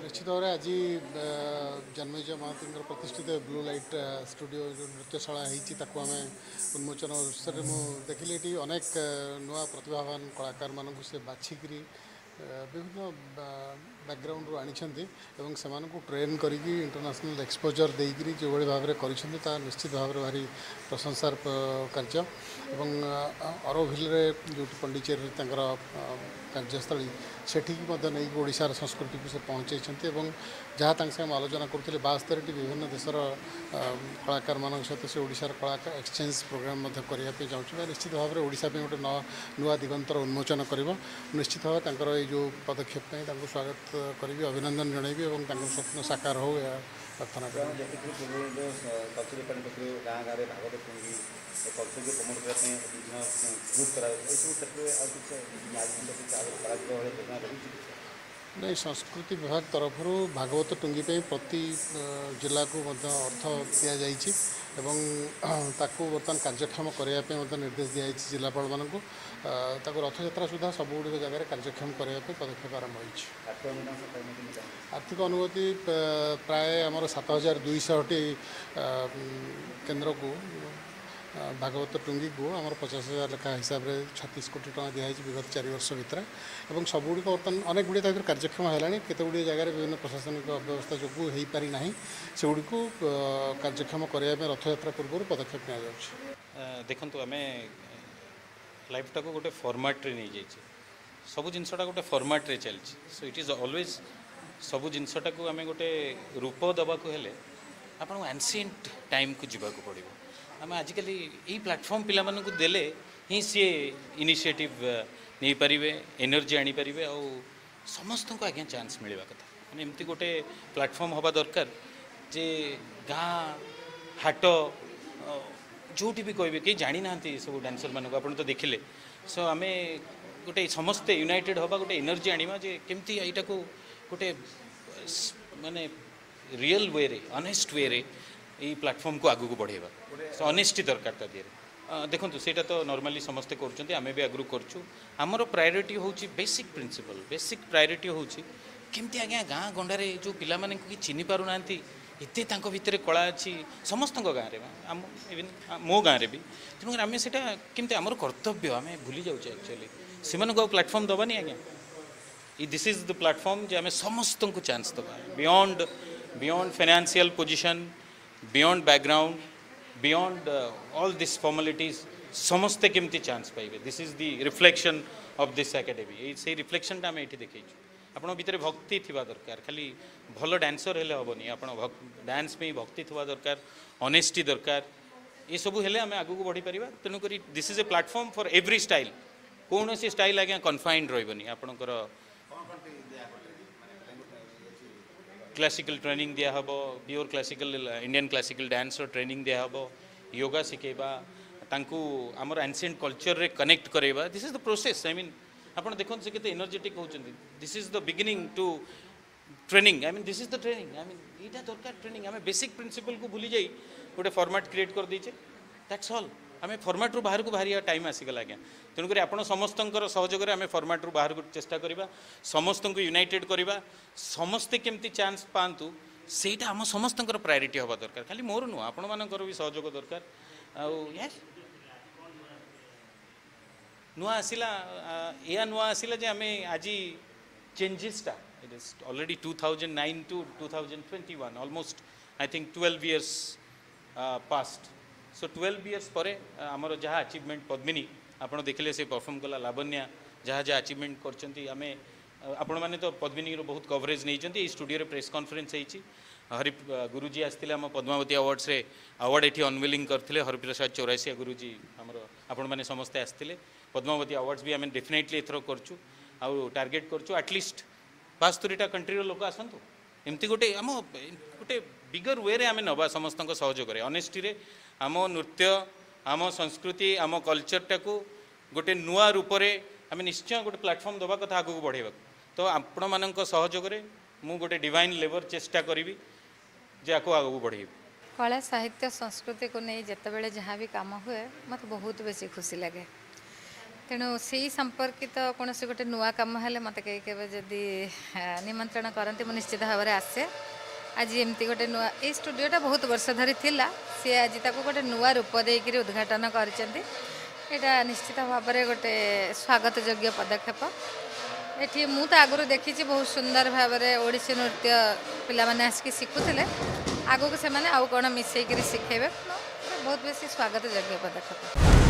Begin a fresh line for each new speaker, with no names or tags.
निश्चित भाव में आज जन्मेजय महांती प्रतिष्ठित ब्लू लाइट स्टूडियो जो नृत्यशाला होती आम उन्मोचन अवसर मुझे देखिली ये अनेक नुआ प्रतिभावान कलाकार मानक से बाछिकी विभिन्न बैकग्राउंड रू आनी से ट्रेन करी इंटरनेशनल एक्सपोजर देकर जो भाव में कर निश्चित भाव में भारी प्रशंसार कार्य एवं अरोभिल जो पंडिचेरी कार्यस्थली सेठिकी नहीं ओडार संस्कृति को से पहुँचे जहाँ तक आलोचना करते 72 विभिन्न देशर कलाकार मान सहित से ओडार कला एक्सचेंज प्रोग्राम करने चाहूँ निश्चित भाव में ओडा गोटे नुआ दिगंतर उन्मोचन कर निश्चित भाव ये जो पदक्षेप स्वागत करी अभिनंदन जनइबी और स्वप्न साकार हो प्रार्थना नहीं संस्कृति विभाग तरफ भागवत टुंगी प्रति जिला को अर्थ दि जाइए बर्तमान कार्यक्षम करने निर्देश दी जाइए जिलापाल मानक रथ यात्रा सुधा सबुड़ जगह कार्यक्षम करने पदक्षेप आरंभ हो आर्थिक अनुमति प्राय आमर 7200 केन्द्र को भागवत टुंगी को आम 50,000 लेखा हिसाब से 36 कोटी टका दिखाई विगत 4 वर्ष भितर और सबुड़ बर्तमान अनेक गुड़ी तक कार्यक्षम है केतगुड़ी जगह विभिन्न प्रशासनिक अव्यवस्था जो हो पारि ना से गुड़ी को कार्यक्षम करने रथ यात्रा पूर्व पदक्षेप
देखो आम लाइफटा को गोटे फॉर्मेट रे नहीं जाइए सब जिनसटा गोटे फॉर्मेट रे चलछि सो इट इज ऑलवेज सब जिनसटा को आम गोटे रूप दबा को हेले आपन एंशिएंट टाइम को जीवा को पड़ो आम आजिकल यही प्लाटफर्म पिला मानकु देले ही सी इनिशिएटिव नहीं पारे एनर्जी आनी पारे आ समस्त को आज्ञा चांस मिलवा कथा मैंने एमती गोटे प्लाटफर्म हवा दरकार जे गाँ हाट जोटी भी कहे कहीं जानी ना सब डांसर मानक आप तो देखिले सो आम गोटे समस्ते यूनाइटेड हवा गोटे एनर्जी आनिमा जे केमती एटा को गोटे माने रियल वे रे ऑनेस्ट वे रे ये प्लाटफर्म को आगू को बढ़ेगा सो ऑनेस्टी दरकार ता दिए देखो सेटा तो नॉर्मली समस्ते करछन्ते आमे भी आगू करछु हमरो प्रायोरिटी होची बेसिक प्रिंसिपल बेसिक प्रायोरिटी होची केमती आज्ञा गाँ गंडारे जो पिला माने को चिन्हि पारु नांती एते तांको भितरे कला अछि समस्त गाँव रे आम इवन मो गाँव रे भी तेणु आम से केमती आमर कर्तव्य आम भूली जाऊे एक्चुअली से प्लाटफर्म दबानी आज्ञा दिस इज द प्लाटफर्म जे आम समस्त को चांस दबा beyond financial position beyond background beyond all this formalities समस्ते केमती चांस पाइबे this is the reflection of this academy से रिफ्लेक्शन आम ये देखी आपण भितर भक्ति थिबा दरकार खाली भल डांसर हेले हेबनी आपण डांस में भक्ति थिबा दरकार ऑनेस्टी दरकार ये सब हेले आम आगू को बढ़ी पारिबा तेणुक this is a platform for every style कौन सी स्टाइल आज्ञा कन्फाइंड रही आपणकर क्लासिकल ट्रेनिंग दिया हबो pure classical Indian classical dance training दिया हबो योगा शिखेबा तांकू आमर एंशिएंट कल्चर रे कनेक्ट करेबा this is the process I mean आपण देखो से केते एनर्जेटिक होचंदी this is the beginning to training I mean this is the training I mean एटा दरकार ट्रेनिंग आम बेसिक प्रिंसिपल को भूली जाई गोटे फॉर्मेट क्रिएट कर दीचे दैट्स ऑल आम फॉर्मेट रू बाहर को बाहर टाइम आसीगला आज्ञा तेणुक आपड़ समस्त सहयोग आम फॉर्मेट रू बाहर को चेष्टा करवा समस्त को यूनाइटेड करवा समस्ते केमती चांस पातु सेटा आम समस्त प्रायोरिटी हवा दरकार खाली मोर नुह आपण मानकर भी सहयोग दरकार आस नुआ आसला या नुआ आसला जे आम आज चेंजेसटा it is already 2009 to 2021 almost I think 12 years past so 12 years पर आमर जहाँ अचिवमेंट पद्मिनी आपड़ देखिले से परफॉर्म कला लावण्या जहाँ जहाँ अचिवमेंट करछंती आमे आपण माने तो पद्मिनी रो बहुत कवरेज नहीं स्टूडियो प्रेस कॉन्फ्रेंस होती हरि गुरुजी आसते आम पद्मावती अवार्ड्स रे अवार्ड ये अनविलिंग करते हरिप्रसाद चौरासिया गुरुजी आमर आपण मैंने समस्ते आसते पद्मावती अवार्ड्स भी आम डेफिनेटली एथर करछु आउ टार्गेट करछु एटलिस्ट 72टा कंट्री लोक आसतु एमती गोटे आम गोटे बिगर वे आम नवा समस्त सहयोग ऑनेस्टी रे आम नृत्य आम संस्कृति आम कल्चरटा को गोटे नुआ रूप से आम निश्चय गोटे प्लाटफर्म दवा कथा आगू बढ़ेगा तो आपण मान सहयोग मु गोटे डिवाइन लेबर चेष्टा करी जे आगू आगू बढ़े
कला साहित्य संस्कृति को नहीं जिते बड़े जहाँ भी काम हुए मत बहुत बेसी खुशी लगे तेणु से संपर्कित कौन से गोटे नुआ कम हेले मत कहीं के जदि निमंत्रण करती मुझे निश्चित भाव में आसे आज एमती गोटे नुआ ये स्टूडियोटा बहुत वर्ष धरी थिला सी आज ताको गोटे नुआ रूप देकर उद्घाटन करछंती एटा निश्चित भाव में गोटे स्वागत योग्य पदक्षेप एठी मु तो आगु देखी बहुत सुंदर भाव में ओडिसी नृत्य पिला माने आसिक शिखुले आगु को से आउ कौन मिसेक शिखेबे बहुत बेसी स्वागत योग्य पदक्षेप।